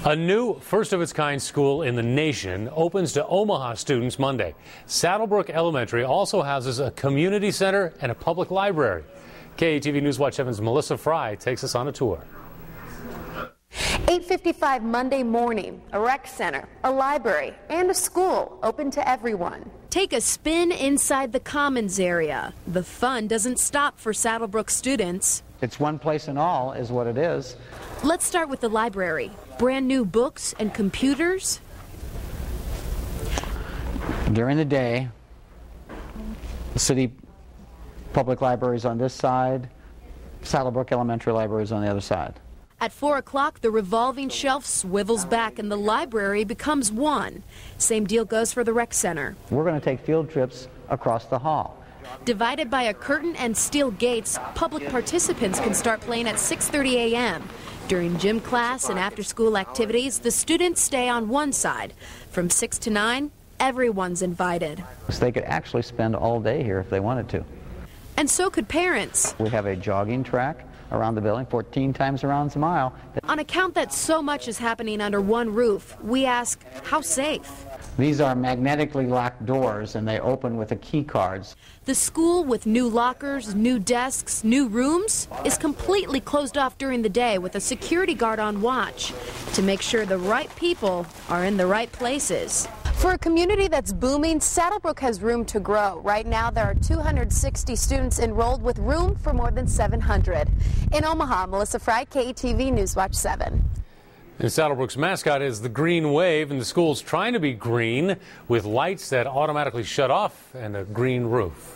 A new first-of-its-kind school in the nation opens to Omaha students Monday. Saddlebrook Elementary also houses a community center and a public library. KATV News Watch 7's Melissa Fry takes us on a tour. 8:55 Monday morning, a rec center, a library, and a school open to everyone. Take a spin inside the Commons area. The fun doesn't stop for Saddlebrook students. It's one place in all is what it is. Let's start with the library. Brand new books and computers. During the day, the city public library is on this side, Saddlebrook Elementary Library is on the other side. At 4 o'clock, the revolving shelf swivels back and the library becomes one. Same deal goes for the rec center. We're going to take field trips across the hall. Divided by a curtain and steel gates, public participants can start playing at 6:30 a.m. During gym class and after-school activities, the students stay on one side. From 6 to 9, everyone's invited. So they could actually spend all day here if they wanted to. And so could parents. We have a jogging track around the building, 14 times around a mile. On account that so much is happening under one roof, we ask, how safe? These are magnetically locked doors, and they open with the key cards. The school, with new lockers, new desks, new rooms, is completely closed off during the day with a security guard on watch to make sure the right people are in the right places. For a community that's booming, Saddlebrook has room to grow. Right now, there are 260 students enrolled with room for more than 700. In Omaha, Melissa Fry, KATV News Watch 7. And Saddlebrook's mascot is the green wave, and the school's trying to be green with lights that automatically shut off and a green roof.